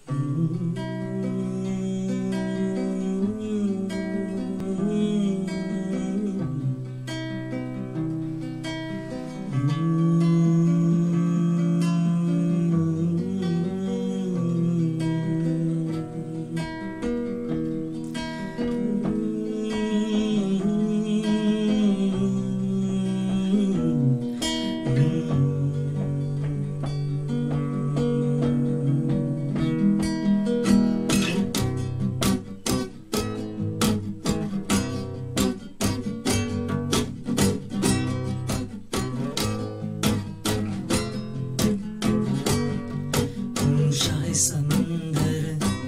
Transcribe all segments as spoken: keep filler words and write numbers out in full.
समंदर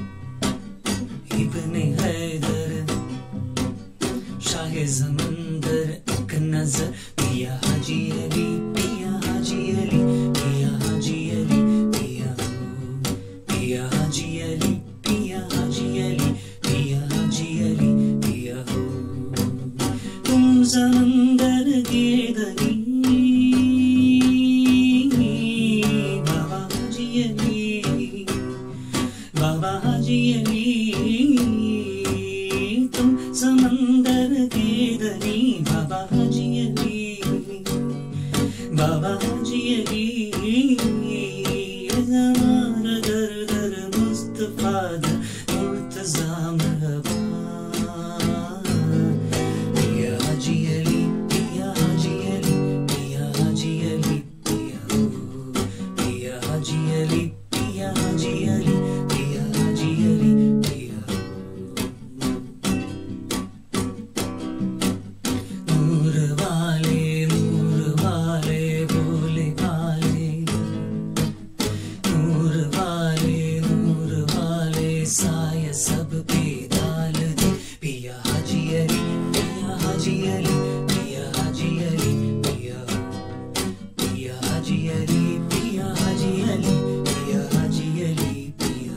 इब्ने हैदर शाहे समंदर एक नजर पिया हाजी अली पिया हाजी अली पिया हाजी अली पिया पिया हाजी अली पिया हाजी अली पिया हाजी अली पिया हो तुम समंदर के धनी बाबा हाजी अली बाबा हाजी अली तुम समंदर के धनी बाबा हाजी अली बाबा हाजी अली ज़मान दर दर मुस्तफा दर मुर्तज़ा मरहबा पिया हाजी अली पिया हाजी अली पिया हाजी अली पिया पिया हाजी अली पिया हाजी अली साया सब पे डाल दे पिया हाजी अली पिया हाजी अली पिया हाजी अली पिया पिया हाजी अली पिया हाजी अली पिया हाजी अली पिया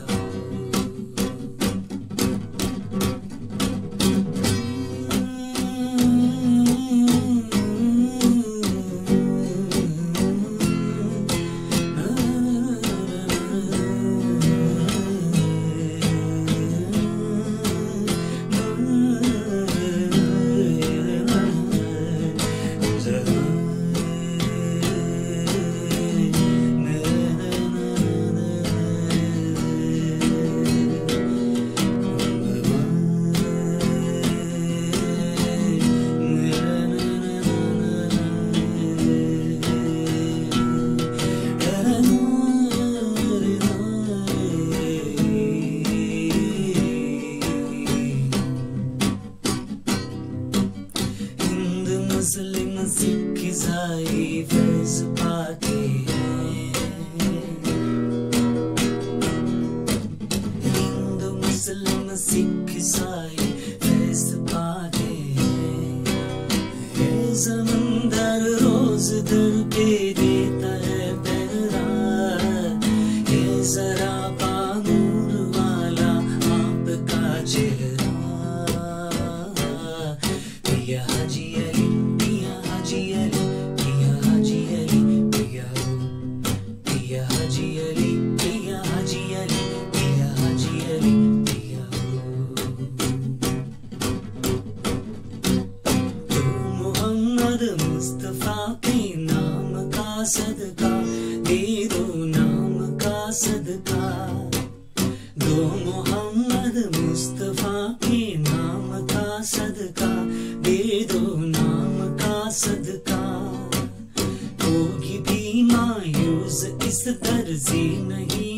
मुस्लिम सिख ईसाई फैज़ पाते हैं हिंदू मुस्लिम सिख ईसाई फैज़ पाते हैं समंदर रोज दर पे देता है पहरा ये जरा पानूर वाला आपका चेहरा पिया हाजी अली पिया हाजी अली पिया हाजी अली पिया पिया हाजी अली पिया हाजी अली पिया हाजी अली पिया तो मोहम्मद मुस्तफा के नाम का सदका दे दो नाम का सदका दो मोहम्मद मुस्तफा के नाम का सदका दे दो नाम का सदका कोई भी मायूस इस दर से नहीं